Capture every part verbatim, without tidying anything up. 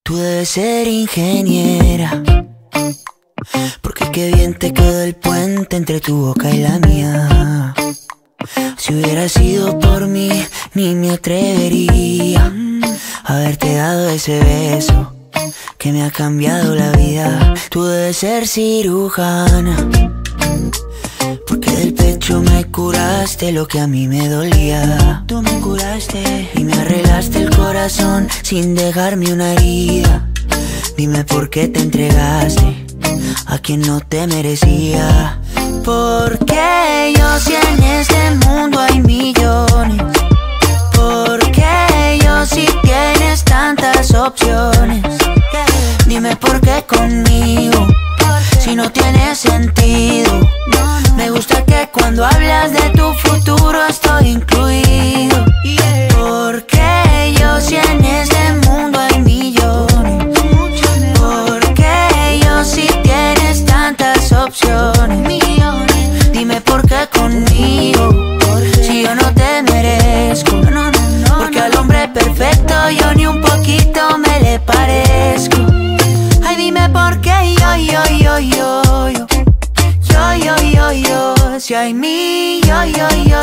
Tú debes ser ingeniera, porque qué bien te quedó el puente entre tu boca y la mía. Si hubiera sido por mí, ni me atrevería a haberte dado ese beso que me ha cambiado la vida. Tú debes ser cirujana, porque del pecho me curaste lo que a mí me dolía. Tú me curaste y me arreglaste el corazón sin dejarme una herida. Dime por qué te entregaste a quien no te merecía. Porque yo si en este mundo hay millones, porque yo si tienes tantas opciones. Dime por qué conmigo, si no tiene sentido. Me gusta que cuando hablas de tu futuro estoy incluido. Porque yo si en este mundo hay millones, porque yo si tienes tantas opciones. Dime por qué conmigo, si yo no te merezco. Porque al hombre perfecto yo ni un poquito me le parezco. Ay, dime por qué yo, yo, yo, yo, yo, yo, yo, yo, yo, si hay millones,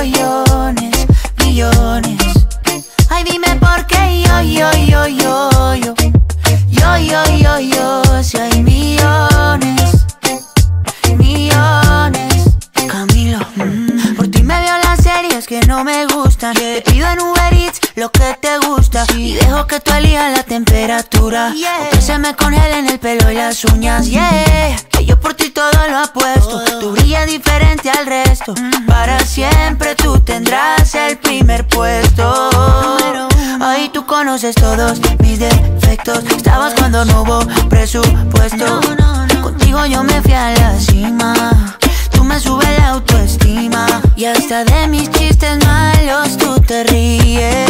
millones. Ay, dime por qué yo, yo, yo, yo, yo, yo, yo, yo, yo, si hay millones, millones. Camilo, mm, por ti me veo las series que no me gustan. Te pido en Uber Eats lo que te gusta y dejo que tú elijas la temperatura, o que se me congelen el pelo y las uñas. Yeah, que yo por ti todo lo apuesto. Tú brillas diferente al resto. Para siempre tú tendrás el primer puesto. Ahí tú conoces todos mis defectos. Estabas cuando no hubo presupuesto. Contigo yo me fui a la cima. Tú me subes la autoestima y hasta de mis chistes malos tú te ríes.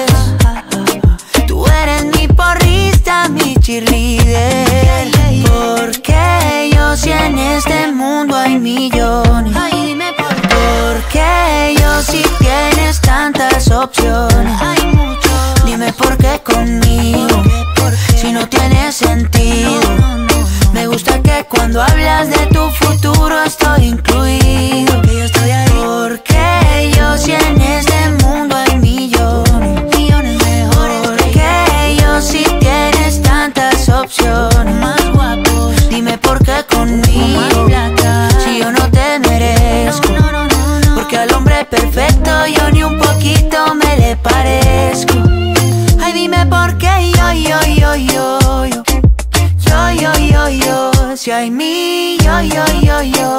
Tú eres mi porrista, mi cheerleader. Porque yo si en este mundo hay millones, porque yo si tienes tantas opciones. Dime por qué conmigo, si no tiene sentido. Me gusta que cuando hablas de tu futuro estoy incluido. Que yo estoy ahí. Porque yo si en este mundo hay millones, millones mejores. Porque yo si tienes tantas opciones. Más guapos. Dime por qué conmigo, si yo no te merezco. Porque al hombre perfecto yo ni un poquito me le parezco. Ay, dime por qué yo, yo, yo, yo, yo, yo, yo, yo, yo, si hay mí, yo, yo, yo, yo.